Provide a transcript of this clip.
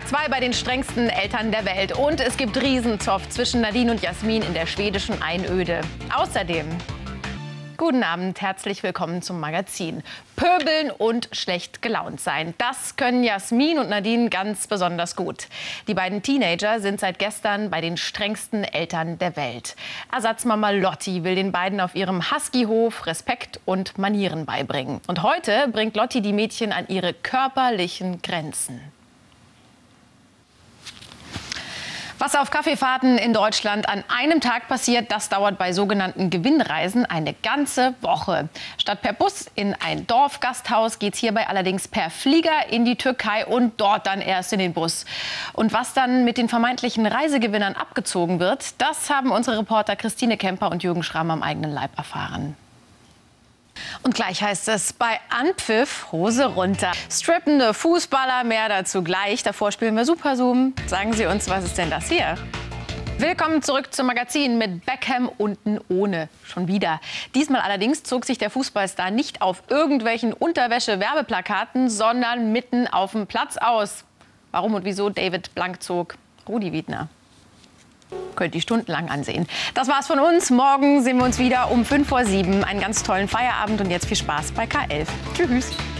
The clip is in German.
Tag 2 bei den strengsten Eltern der Welt. Und es gibt Riesenzoff zwischen Nadine und Jasmin in der schwedischen Einöde. Außerdem, guten Abend, herzlich willkommen zum Magazin. Pöbeln und schlecht gelaunt sein, das können Jasmin und Nadine ganz besonders gut. Die beiden Teenager sind seit gestern bei den strengsten Eltern der Welt. Ersatzmama Lotti will den beiden auf ihrem Husky-Hof Respekt und Manieren beibringen. Und heute bringt Lotti die Mädchen an ihre körperlichen Grenzen. Was auf Kaffeefahrten in Deutschland an einem Tag passiert, das dauert bei sogenannten Gewinnreisen eine ganze Woche. Statt per Bus in ein Dorfgasthaus geht es hierbei allerdings per Flieger in die Türkei und dort dann erst in den Bus. Und was dann mit den vermeintlichen Reisegewinnern abgezogen wird, das haben unsere Reporter Christine Kemper und Jürgen Schramm am eigenen Leib erfahren. Und gleich heißt es bei Anpfiff Hose runter. Strippende Fußballer, mehr dazu gleich. Davor spielen wir Super Zoom. Sagen Sie uns, was ist denn das hier? Willkommen zurück zum Magazin mit Beckham unten ohne. Schon wieder. Diesmal allerdings zog sich der Fußballstar nicht auf irgendwelchen Unterwäsche-Werbeplakaten, sondern mitten auf dem Platz aus. Warum und wieso David blank zog? Rudi Wiedner. Könnt ihr stundenlang ansehen. Das war's von uns. Morgen sehen wir uns wieder um 6:55. Einen ganz tollen Feierabend und jetzt viel Spaß bei K11. Tschüss.